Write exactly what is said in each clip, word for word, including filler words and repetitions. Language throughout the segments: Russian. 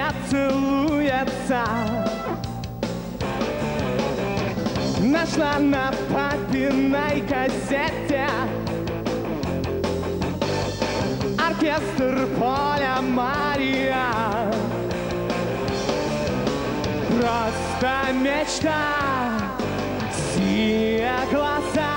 не целуется. Нашла на папиной кассете оркестр Поля Мария. Просто мечта, синие глаза,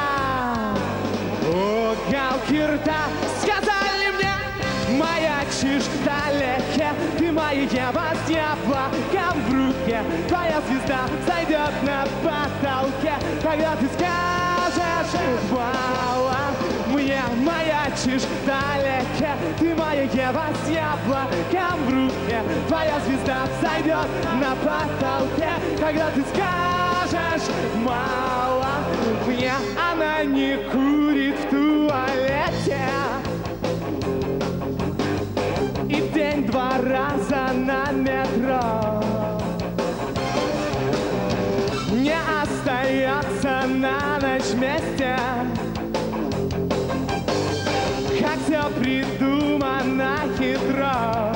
уголки рта. Сказали мне, маячишь вдалеке, ты моя Ева с яблоком в руке. Твоя звезда зайдет на потолке, когда ты скажешь мало. Мне маячишь вдалеке, ты моя Ева с яблоком в руке. Твоя звезда зайдет на потолке, когда ты скажешь мало. Мне она не курит в туалете, и в день два раза на метро не остается на ночь вместе. Как все придумано хитро,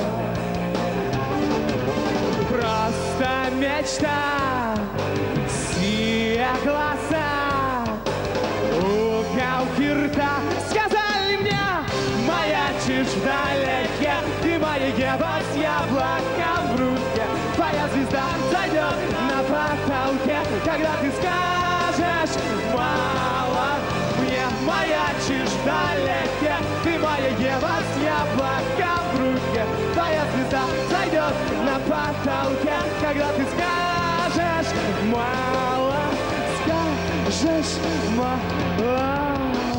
просто мечта, синие глаза, уголки рта. Сказали мне, маячишь вдалеке, ты моя Ева с яблоком в руке. Твоя звезда зайдет на потолке, когда ты скажешь мало. Мне маячишь вдалеке, ты моя Ева с яблоком в руке. Твоя звезда зайдет на потолке, когда ты скажешь мало. Скажешь мало.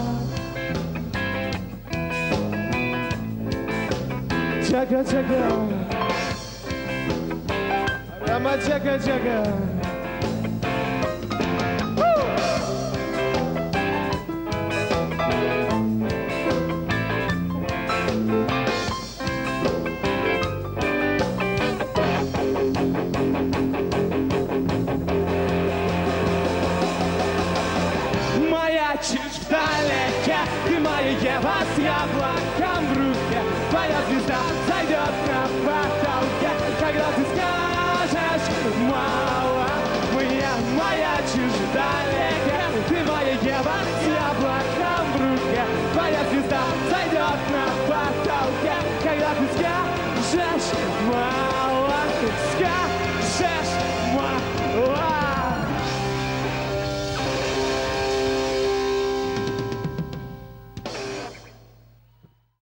Чага-чага, рама-чага-чага. Маячишь вдалеке, ты моя Ева с яблоком в руке. Твоя звезда зайдет на потолке, когда ты скажешь мало. Мне маячишь вдалеке, ты моя Ева с яблоком в руке. Твоя звезда зайдет на потолке, когда ты скажешь мало. Скажешь